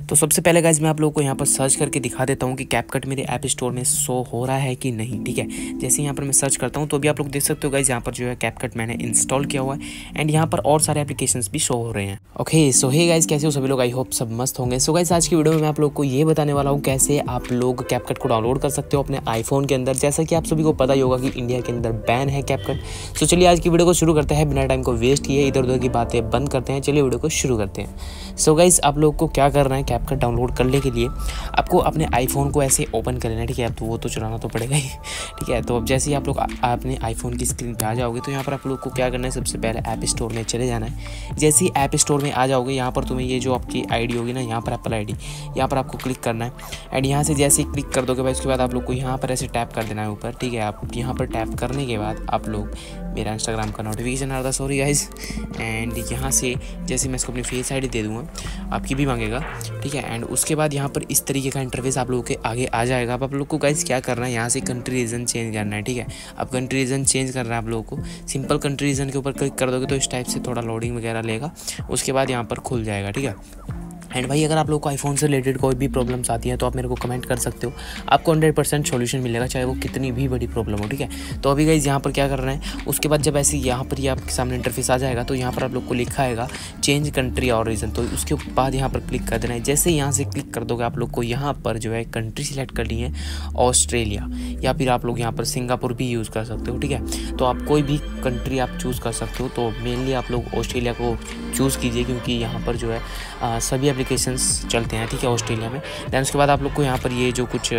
तो सबसे पहले गाइज मैं आप लोगों को यहाँ पर सर्च करके दिखा देता हूँ कि कैपकट मेरे ऐप स्टोर में शो हो रहा है कि नहीं। ठीक है, जैसे यहाँ पर मैं सर्च करता हूँ तो अभी आप लोग देख सकते हो गाइज यहाँ पर जो है कैपकट मैंने इंस्टॉल किया हुआ है एंड यहाँ पर और सारे एप्लीकेशंस भी शो हो रहे हैं। ओके सो हे गाइज, कैसे हो सभी लोग? आई होप सब मस्त होंगे। सो गाइज आज की वीडियो में मैं आप लोग को ये बताने वाला हूँ कैसे आप लोग कैपकट को डाउनलोड कर सकते हो अपने आईफोन के अंदर। जैसा कि आप सभी को पता ही होगा कि इंडिया के अंदर बैन है कैपकट। सो चलिए आज की वीडियो को शुरू करते हैं, बिना टाइम को वेस्ट किए इधर उधर की बातें बंद करते हैं। चलिए वीडियो को शुरू करते हैं। सो गाइज आप लोग को क्या करना है, कैपकट डाउनलोड करने के लिए आपको अपने आईफोन को ऐसे ओपन कर लेना है। ठीक है, अब तो वो तो चलाना तो पड़ेगा ही। ठीक है, तो अब जैसे ही आप लोग अपने आईफोन की स्क्रीन पे आ जाओगे तो यहाँ पर आप लोग को क्या करना है, सबसे पहले ऐप स्टोर में चले जाना है। जैसे ही ऐप स्टोर में आ जाओगे यहाँ पर तुम्हें ये जो आपकी आईडी होगी ना, यहाँ पर एप्पल आईडी, यहाँ पर आपको क्लिक करना है एंड यहाँ से जैसे ही क्लिक कर दोगे भाई उसके बाद आप लोग को यहाँ पर ऐसे टैप कर देना है ऊपर। ठीक है, आप यहाँ पर टैप करने के बाद आप लोग, मेरा इंस्टाग्राम का नोटिफिकेशन आ रहा था, सॉरी गाइज, एंड यहाँ से जैसे मैं इसको अपनी फेस आईडी दे दूँगा, आपकी भी मांगेगा। ठीक है, एंड उसके बाद यहाँ पर इस तरीके का इंटरफेस आप लोगों के आगे आ जाएगा। अब आप लोग को गाइज क्या करना है, यहाँ से कंट्री रीजन चेंज करना है। ठीक है, अब कंट्री रीजन चेंज करना है आप लोगों को, सिंपल कंट्री रीजन के ऊपर क्लिक कर दोगे तो इस टाइप से थोड़ा लोडिंग वगैरह लेगा, उसके बाद यहाँ पर खुल जाएगा। ठीक है, एंड भाई अगर आप लोग को आईफोन से रिलेटेड कोई भी प्रॉब्लम्स आती है तो आप मेरे को कमेंट कर सकते हो, आपको 100% सॉल्यूशन मिलेगा, चाहे वो कितनी भी बड़ी प्रॉब्लम हो। ठीक है, तो अभी गाइज यहाँ पर क्या करना है, उसके बाद जब ऐसे यहाँ पर ये आपके सामने इंटरफेस आ जाएगा तो यहाँ पर आप लोग को लिखा आएगा चेंज कंट्री और रीजन, तो उसके बाद यहाँ पर क्लिक कर देना है। जैसे यहाँ से क्लिक कर दोगे आप लोग को यहाँ पर जो है कंट्री सिलेक्ट करनी है ऑस्ट्रेलिया, या फिर आप लोग यहाँ पर सिंगापुर भी यूज़ कर सकते हो। ठीक है, तो आप कोई भी कंट्री आप चूज़ कर सकते हो, तो मेनली आप लोग ऑस्ट्रेलिया को चूज़ कीजिए क्योंकि यहाँ पर जो है सभी एप्लीकेशंस चलते हैं। ठीक है, ऑस्ट्रेलिया में। दैन उसके बाद आप लोग को यहाँ पर ये जो कुछ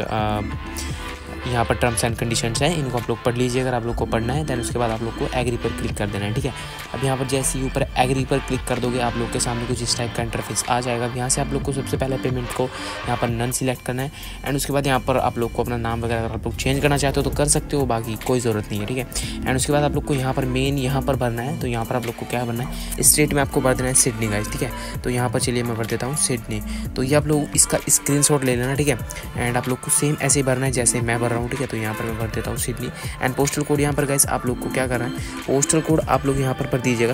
यहाँ पर टर्म्स एंड कंडीशंस हैं इनको आप लोग पढ़ लीजिए अगर आप लोग को पढ़ना है। दैन उसके बाद आप लोग को एग्री पर क्लिक कर देना है। ठीक है, अब यहाँ पर जैसे ही ऊपर एग्री पर क्लिक कर दोगे आप लोग के सामने कुछ इस टाइप का इंटरफेस आ जाएगा। यहाँ से आप लोग को सबसे पहले पेमेंट को यहाँ पर नन सिलेक्ट करना है एंड उसके बाद यहाँ पर आप लोग को अपना नाम वगैरह अगर आप लोग चेंज करना चाहते हो तो कर सकते हो, बाकी कोई ज़रूरत नहीं है। ठीक है, एंड उसके बाद आप लोग को यहाँ पर मेन यहाँ पर भरना है, तो यहाँ पर आप लोग को क्या भरना है, स्टेट में आपको भर देना है सिडनी गाइस। ठीक है, तो यहाँ पर चलिए मैं भर देता हूँ सिडनी, तो ये आप लोग इसका स्क्रीनशॉट ले लेना। ठीक है, एंड आप लोग को सेम ऐसे ही भरना है जैसे मैं भर रहा हूँ। ठीक है, तो यहाँ पर भर देता हूँ सिडनी एंड पोस्टल कोड यहाँ पर गाइस आप लोग को क्या करना है, पोस्टल कोड आप लोग यहाँ पर दीजिएगा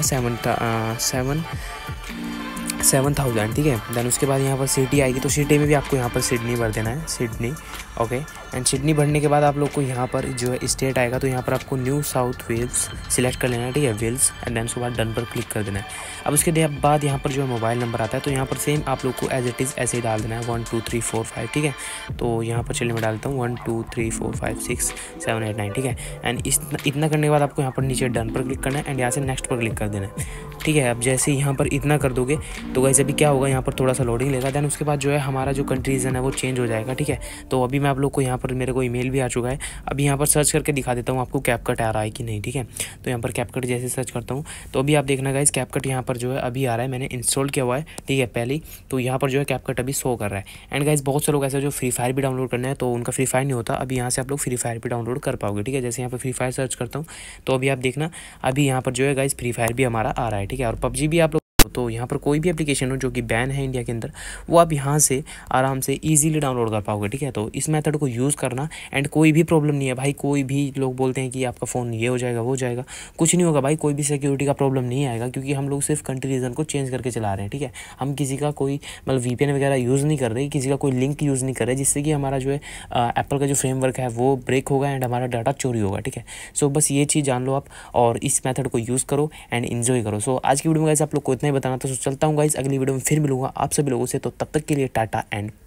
7000। ठीक है, देन उसके बाद यहाँ पर सिटी आएगी तो सिटी में भी आपको यहाँ पर सिडनी भर देना है, सिडनी। ओके, एंड सिडनी भरने के बाद आप लोग को यहाँ पर जो है स्टेट आएगा तो यहाँ पर आपको न्यू साउथ वेल्स सिलेक्ट कर लेना है। ठीक है, वेल्स, एंड देन उसके बाद डन पर क्लिक कर देना है। अब उसके बाद यहाँ पर जो है मोबाइल नंबर आता है तो यहाँ पर सेम आप लोग को एज इट इज़ ऐसे ही डाल देना है 1 2 3 4 5। ठीक है, तो यहाँ पर चलिए मैं डालता हूँ 1 2 3 4 5 6 7 8 9। ठीक है, एंड इतना करने के बाद आपको यहाँ पर नीचे डन पर क्लिक करना है एंड यहाँ से नेक्स्ट पर क्लिक कर देना है। ठीक है, अब जैसे यहाँ पर इतना कर दोगे तो वैसे भी क्या होगा, यहाँ पर थोड़ा सा लोडिंग लेगा, देन उसके बाद जो है हमारा जो कंट्री रीजन है वो चेंज हो जाएगा। ठीक है, तो अभी मैं आप लोग को यहाँ पर मेरे को ईमेल भी आ चुका है, अभी यहाँ पर सर्च करके दिखा देता हूँ आपको कैपकट आ रहा है कि नहीं। ठीक है, तो यहाँ पर कैपकट जैसे सर्च करता हूँ तो अभी आप देखना गाइस कैपकट यहाँ पर जो है अभी आ रहा है, मैंने इंस्टॉल किया हुआ है। ठीक है, पहले ही तो यहाँ पर जो है कैपकट अभी शो कर रहा है। एंड गाइस बहुत से लोग ऐसे जो फ्री फायर भी डाउनलोड करना है तो उनका फ्री फायर नहीं होता, अभी यहाँ से आप लोग फ्री फायर भी डाउनलोड कर पाओगे। ठीक है, जैसे यहाँ पर फ्री फायर सर्च करता हूँ तो अभी आप देखना अभी यहाँ पर जो है गाइस फ्री फायर भी हमारा आ रहा है। ठीक है, और पबजी भी आप लोग, तो यहाँ पर कोई भी एप्लीकेशन हो जो कि बैन है इंडिया के अंदर वो आप यहाँ से आराम से इजीली डाउनलोड कर पाओगे। ठीक है, तो इस मेथड को यूज़ करना एंड कोई भी प्रॉब्लम नहीं है भाई। कोई भी लोग बोलते हैं कि आपका फ़ोन ये हो जाएगा वो हो जाएगा, कुछ नहीं होगा भाई, कोई भी सिक्योरिटी का प्रॉब्लम नहीं आएगा क्योंकि हम लोग सिर्फ कंट्री रीजन को चेंज करके चला रहे हैं। ठीक है, हम किसी का कोई मतलब VPN वगैरह यूज़ नहीं कर रहे, किसी का कोई लिंक यूज़ नहीं कर रहे जिससे कि हमारा जो है एप्पल का जो फ्रेमवर्क है वो ब्रेक होगा एंड हमारा डाटा चोरी होगा। ठीक है, सो बस ये चीज़ जान लो आप और इस मेथड को यूज़ करो एंड इन्जॉय करो। सो आज की वीडियो में गाइस आप लोग को इतना ही बताना था। सो चलता हूँ गाइस, अगली वीडियो में फिर मिलूंगा आप सभी लोगों से, तो तब तक के लिए टाटा एंड